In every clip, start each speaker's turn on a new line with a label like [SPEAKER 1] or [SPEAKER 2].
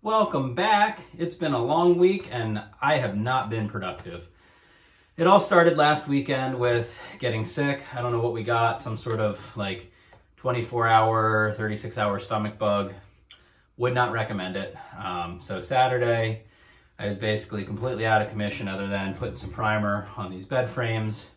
[SPEAKER 1] Welcome back. It's been a long week and I have not been productive. It all started last weekend with getting sick. I don't know what we got, some sort of like 24-hour, 36-hour stomach bug. Would not recommend it. So Saturday, I was basically completely out of commission other than putting some primer on these bed frames.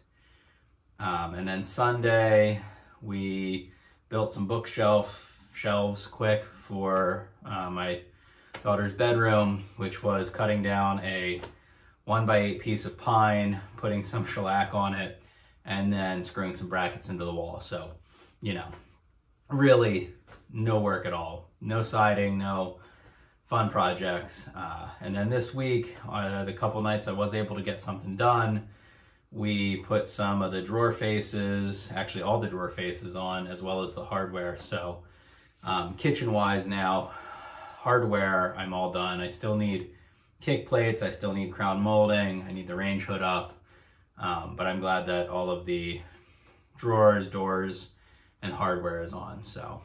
[SPEAKER 1] And then Sunday, we built some shelves quick for my daughter's bedroom, which was cutting down a 1x8 piece of pine, putting some shellac on it, and then screwing some brackets into the wall. So, you know, really no work at all. No siding, no fun projects. And then this week, the couple nights I was able to get something done, we put some of the drawer faces, actually all the drawer faces on, as well as the hardware. So kitchen-wise now, hardware, I'm all done. I still need kick plates, I still need crown molding, I need the range hood up, but I'm glad that all of the drawers, doors, and hardware is on. So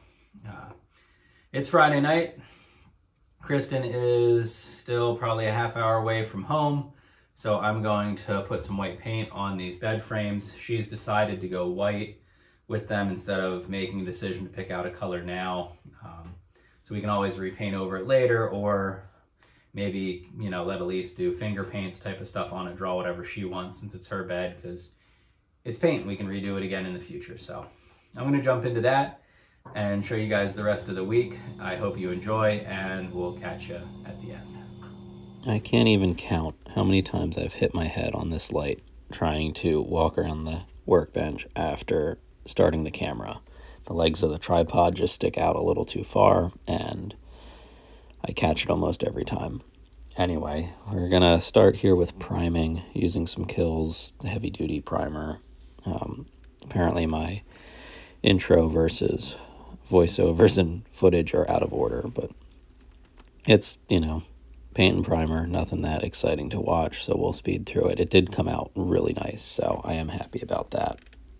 [SPEAKER 1] it's Friday night. Kristen is still probably a half hour away from home, so I'm going to put some white paint on these bed frames. She's decided to go white with them instead of making a decision to pick out a color now. So we can always repaint over it later, or maybe, you know, let Elise do finger paints type of stuff on it, draw whatever she wants since it's her bed, because it's paint. We can redo it again in the future. So I'm going to jump into that and show you guys the rest of the week. I hope you enjoy, and we'll catch you at the end.
[SPEAKER 2] I can't even count how many times I've hit my head on this light trying to walk around the workbench after starting the camera. The legs of the tripod just stick out a little too far, and I catch it almost every time. Anyway, we're going to start here with priming using some Kills heavy-duty primer. Apparently my intro versus voiceovers and footage are out of order, but it's, you know, paint and primer, nothing that exciting to watch, so we'll speed through it. It did come out really nice, so I am happy about that.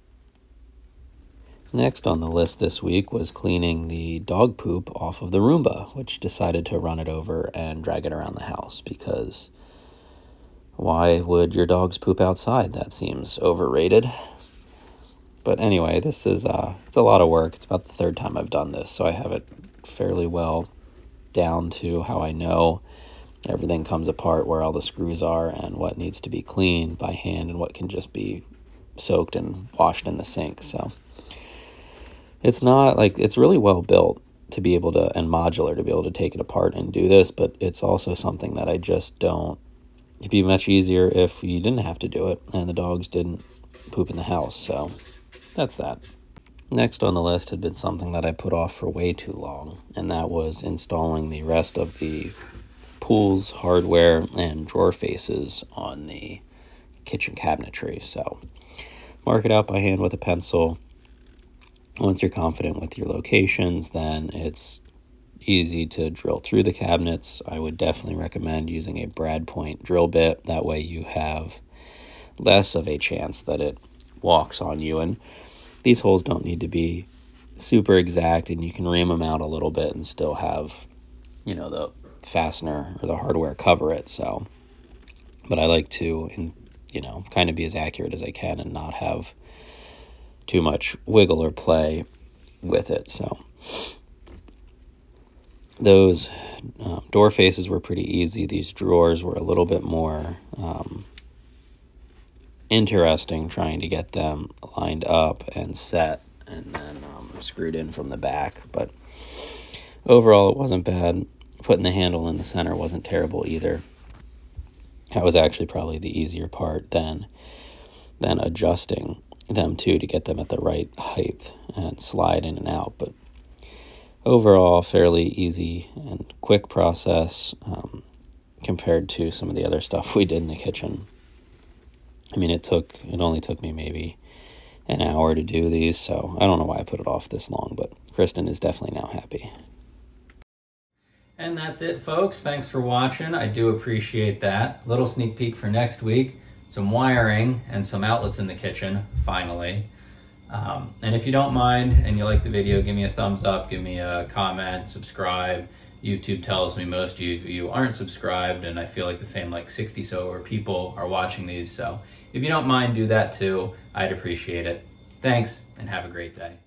[SPEAKER 2] Next on the list this week was cleaning the dog poop off of the Roomba, which decided to run it over and drag it around the house, because why would your dogs poop outside? That seems overrated. But anyway, this is it's a lot of work. It's about the third time I've done this, so I have it fairly well down to how I know everything comes apart, where all the screws are, and what needs to be cleaned by hand and what can just be soaked and washed in the sink. So it's not like, it's really well built to be able to, and modular to be able to take it apart and do this, but it's also something that I just don't, it'd be much easier if you didn't have to do it and the dogs didn't poop in the house. So that's that. Next on the list had been something that I put off for way too long, and that was installing the rest of the pools, hardware, and drawer faces on the kitchen cabinetry. So mark it out by hand with a pencil. Once you're confident with your locations, then it's easy to drill through the cabinets. I would definitely recommend using a brad point drill bit. That way you have less of a chance that it walks on you. And these holes don't need to be super exact, and you can ream them out a little bit and still have, you know, the fastener or the hardware cover it. So, but I like to, you know, kind of be as accurate as I can and not have too much wiggle or play with it. So those door faces were pretty easy. These drawers were a little bit more interesting, trying to get them lined up and set and then screwed in from the back. But overall, it wasn't bad. Putting the handle in the center wasn't terrible either. That was actually probably the easier part than adjusting them to get them at the right height and slide in and out. But overall, fairly easy and quick process compared to some of the other stuff we did in the kitchen. I mean, it only took me maybe an hour to do these, so I don't know why I put it off this long, but Kristen is definitely now happy.
[SPEAKER 1] And that's it, folks. Thanks for watching. I do appreciate that. Little sneak peek for next week. Some wiring and some outlets in the kitchen, finally. And if you don't mind and you like the video, give me a thumbs up, give me a comment, subscribe, YouTube tells me most of you aren't subscribed, and I feel like the same like 60 so or people are watching these. So if you don't mind, do that too. I'd appreciate it. Thanks, and have a great day.